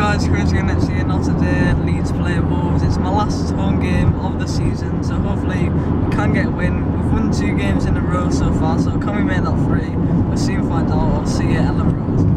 guys, Chris again next year, not today. Leeds play Wolves. It's my last home game of the season, so hopefully we can get a win. We've won 2 games in a row so far, so can we make that 3? We'll soon find out. I'll see you at Ellen Road.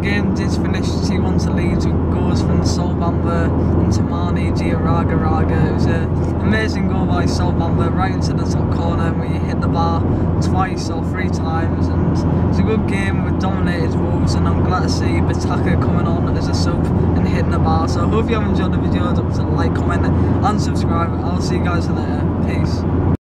game did finish 2-1 to Leeds with goals from Sol Bamba and Tamani Giaraga. It was an amazing goal by Sol Bamba right into the top corner where he hit the bar twice or 3 times, and it was a good game with dominated Wolves, and I'm glad to see Bataka coming on as a sub and hitting the bar. So I hope you have enjoyed the video. Don't forget to like, comment and subscribe. I'll see you guys later. Peace.